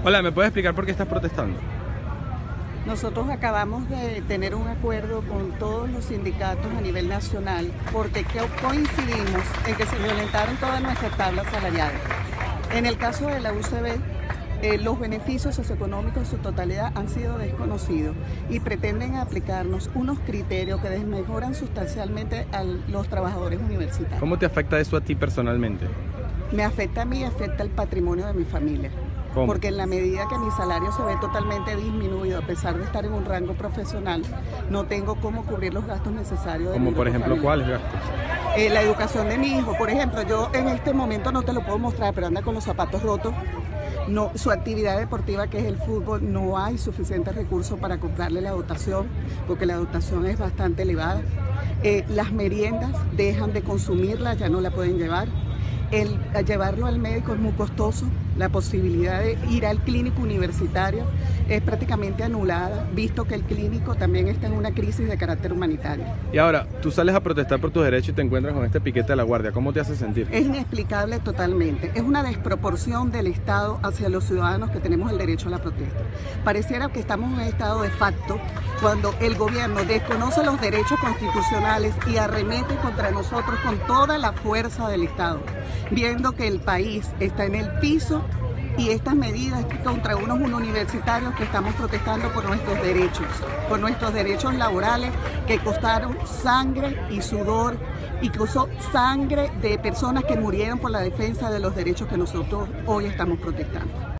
Hola, ¿me puedes explicar por qué estás protestando? Nosotros acabamos de tener un acuerdo con todos los sindicatos a nivel nacional porque coincidimos en que se violentaron todas nuestras tablas salariales. En el caso de la UCB, los beneficios socioeconómicos en su totalidad han sido desconocidos y pretenden aplicarnos unos criterios que desmejoran sustancialmente a los trabajadores universitarios. ¿Cómo te afecta eso a ti personalmente? Me afecta a mí y afecta al patrimonio de mi familia. ¿Cómo? Porque en la medida que mi salario se ve totalmente disminuido, a pesar de estar en un rango profesional, no tengo cómo cubrir los gastos necesarios. Como por ejemplo, ¿cuáles gastos? La educación de mi hijo, por ejemplo, yo en este momento no te lo puedo mostrar, pero anda con los zapatos rotos. No, su actividad deportiva, que es el fútbol, no hay suficientes recursos para comprarle la dotación, porque la dotación es bastante elevada. Las meriendas dejan de consumirlas, ya no la pueden llevar. Llevarlo al médico es muy costoso. La posibilidad de ir al clínico universitario es prácticamente anulada, visto que el clínico también está en una crisis de carácter humanitario. Y ahora, tú sales a protestar por tus derechos y te encuentras con este piquete de la guardia. ¿Cómo te hace sentir? Es inexplicable totalmente. Es una desproporción del Estado hacia los ciudadanos que tenemos el derecho a la protesta. Pareciera que estamos en un estado de facto cuando el gobierno desconoce los derechos constitucionales y arremete contra nosotros con toda la fuerza del Estado, viendo que el país está en el piso y estas medidas contra unos universitarios que estamos protestando por nuestros derechos laborales que costaron sangre y sudor y costó sangre de personas que murieron por la defensa de los derechos que nosotros hoy estamos protestando.